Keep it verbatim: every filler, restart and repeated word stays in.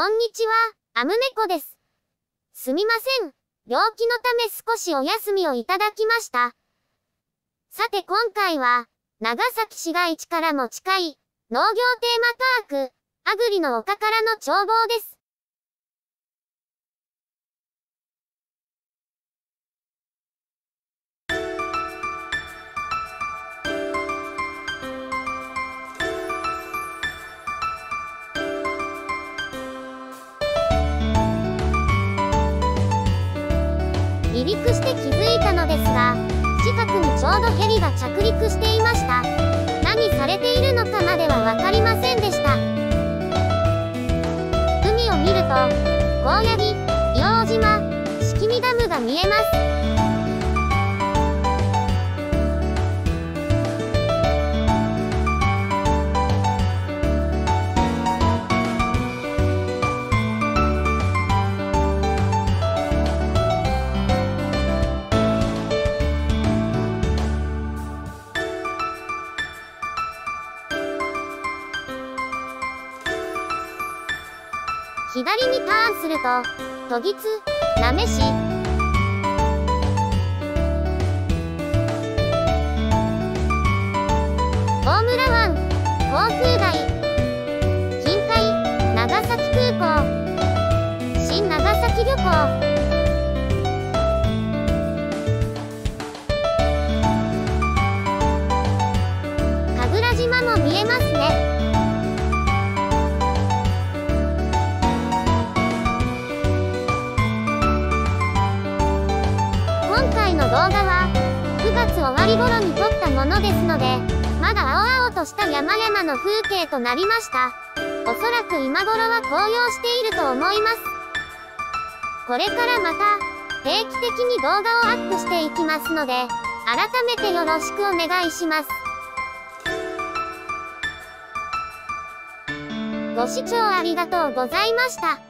こんにちは、アムネコです。すみません。病気のため少しお休みをいただきました。さて今回は、長崎市街地からも近い、農業テーマパーク、あぐりの丘からの眺望です。離陸して気づいたのですが、近くにちょうどヘリが着陸していました。何されているのかまでは分かりませんでした。海を見ると、高野木、硫黄島、式見ダムが見えます。左にターンすると、渡津、なめ市、大村湾、航空街、近海、長崎空港、新長崎漁港、神楽島も見えますね。今回の動画はくがつ終わり頃に撮ったものですので、まだ青々とした山々の風景となりました。おそらく今頃は紅葉していると思います。これからまた定期的に動画をアップしていきますので、改めてよろしくお願いします。ご視聴ありがとうございました。